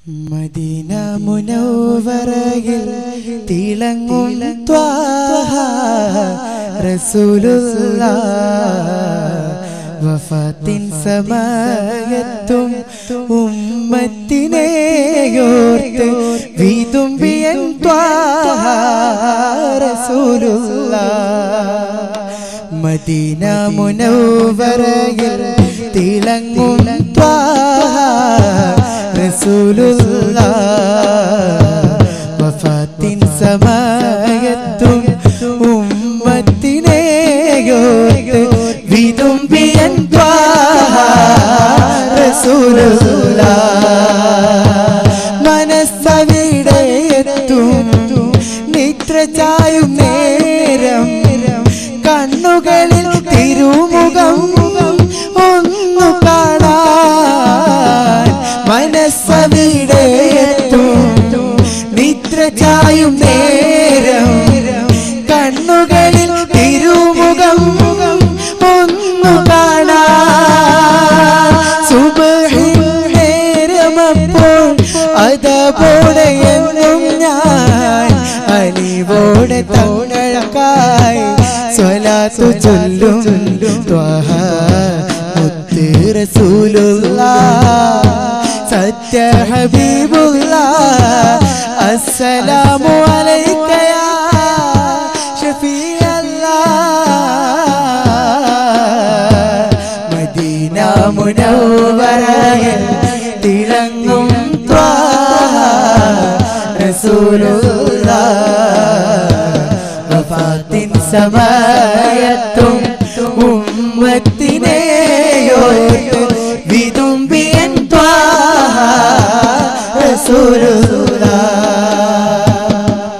Medina മുനവ്വറയിൽ തിളങ്ങും Thwaha റസൂലുള്ളാഹ് വഫാത്തിൻ സമയത്തും ഉമ്മത്തിനെയോർത്ത് വിതുമ്പിയൻ ത്വാഹ റസൂലുള്ളാഹ് മദീന മുനവ്വറയിൽ തിളങ്ങും ത്വാഹ റസൂലുള്ളാഹ് വഫാത്തിൻ സമയത്തും ഉമ്മത്തിനെയോർത്ത് വിതുമ്പിയൻ ത്വാഹ റസൂലുള്ളാഹ് മനസ്സവിടെയെത്തും നിദ്ര ചായും നേരം കണ്ണുകളിൽ തിരുമുഖം ഒന്നു കാണാൻ മനസ്സവിടെയെത്തും നിദ്ര ചായും നേരം കണ്ണുകളിൽ തിരുമുഖം ഒന്നു കാണാൻ സുബ്ഹിൻ നേരമപ്പോൾ അതപോടെ എന്നും ഞാൻ അലിവോടെ തങ്ങൾക്കായി സ്വലാത്തു ചൊല്ലും ത്വാഹ മുത്ത് റസൂലുള്ളാഹ് സത്യ ഹബീബുള്ളാഹ് അസ്സലാമു അലൈക യാ ഷഫീഅല്ലാഹ് മദീന മുനവ്വറയിൽ തിളങ്ങും ത്വാഹ റസൂലുള്ളാഹ് വഫാത്തിൻ സമയത്തും ഉമ്മത്തിനെയോർത്ത് വിതുമ്പിയൻ ത്വാഹ റസൂലുള്ളാഹ്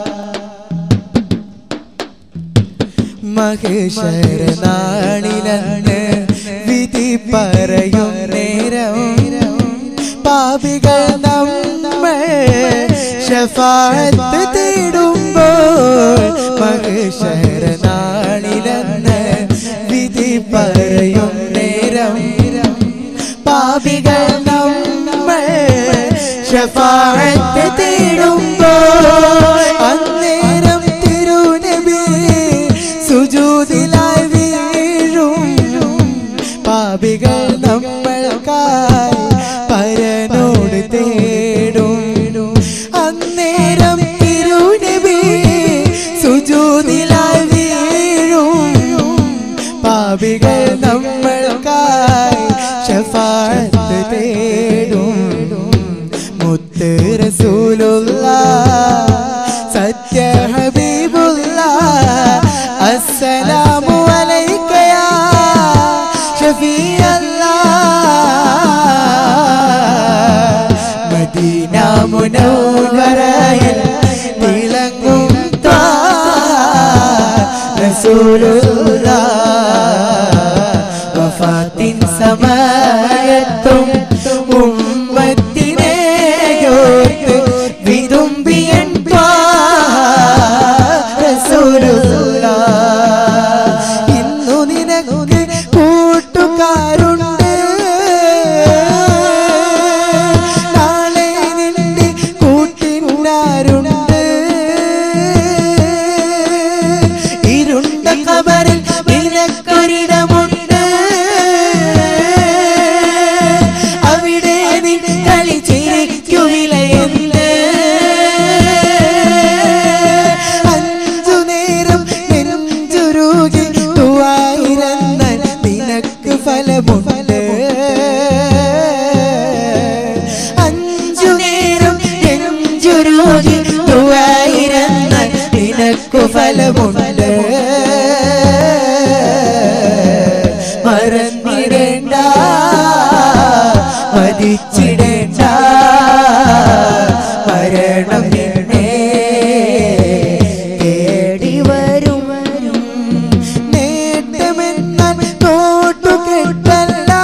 മഹേശര നാളിലന്ന് വിധി പറയും നേരം പാപികൾ നമ്മൾ ശഫാഅത്ത് തേടുമ്പോൾ മഹേശര നാളിലന്ന് വിധി പറയും നേരം പാപികൾ നമ്മൾ ശഫാഅത്ത് തേടുമ്പോൾ അന്നേരം തിരുനബി സുജൂദിലായി വീഴും പാപികൾ നമ്മൾക്കായി പരനോട് തേടും അന്നേരം തിരുനബി സുജൂദിലായി വീഴും പാപികൾ നമ്മൾക്കായി ശഫാഅത്ത് തേടും മുത്ത് റസൂലുള്ളാഹ് സത്യ ഹബീബുള്ളാഹ് അസ്സലാമു അലൈക യാ ഷഫീഅല്ലാഹ് മദീന മുനവ്വറയിൽ തിളങ്ങും ത്വാഹ റസൂലുള്ളാഹ് വഫാത്തിൻ സമയത്തും ഉമ്മത്തിനെയോർത്ത് വിതുമ്പിയൻ ത്വാഹ റസൂലുള്ളാഹ് ഇന്നു നിനക്ക് കൂട്ടുകാരുണ്ട് നാളെ നിന്റെ കൂട്ടിനാരുണ്ട് ഇരുണ്ട ഖബറിൽ നിനക്കൊരിടമുണ്ട് അവിടെ നിൻ കളി ചിരിക്കു വിലയുണ്ട് അഞ്ചു നേരം നെഞ്ചുരുകി ദുആയിരന്നാൽ നിനക്ക് ഫലമുണ്ട് അഞ്ചു നേരം നെഞ്ചുരുകി ദുആയിരന്നാൽ നിനക്ക് ഫലമുണ്ട് മറന്നിടേണ്ട മരിച്ചിടേണ്ട മരണം നിന്നെ തേടി വരും നേട്ടമെന്നാൽ തോട്ടുകെട്ടല്ല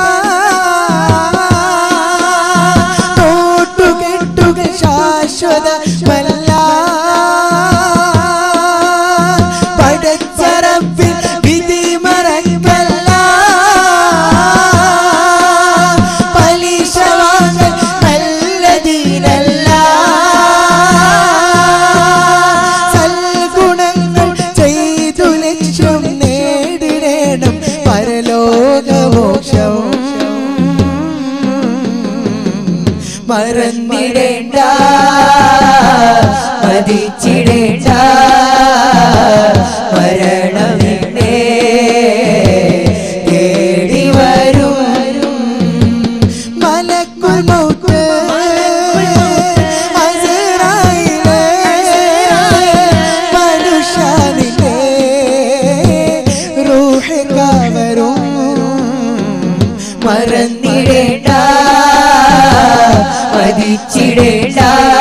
സന്തോഷം മറന്നിടേണ്ട മതിച്ചിടേണ്ട മരണമിടേ തേടി വരും മലക്കുൽ മൗത്ത് അസ്റായിലേ മനുഷ്യനിലെ റൂഹ് കവരും മറന്നിടേണ്ട മതിച്ചിടേണ്ട